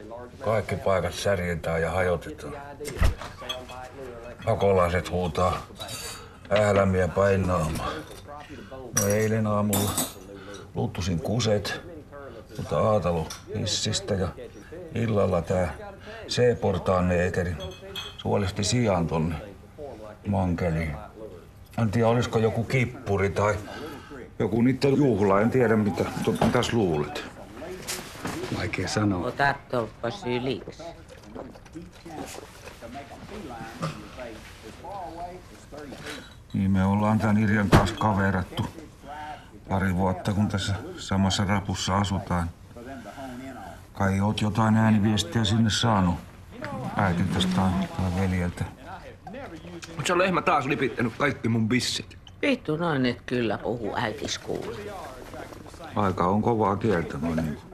Kaikki paikat särjentää ja hajotetaan. Pakolaiset huutaa äälämiä painaamaan. No eilen aamulla luuttusin kuset, mutta Aatalo hissistä ja illalla tää C-portaan neekeri suolisti sijaan tonne mankeliin. En tiedä, olisiko joku kippuri tai joku niitten juhla, en tiedä mitäs luulet. Vaikea sanoa. Ota tolppas yliksi. Niin me ollaan tän Irjan kanssa kaverattu pari vuotta, kun tässä samassa rapussa asutaan. Kai oot jotain ääniviestiä sinne saanut äitiltäs tai veljeltä. Mut se lehmä taas lipittänyt kaikki mun bissit. Vittu noin et kyllä puhu äitis kuule. Aika on kovaa kieltä noin niin.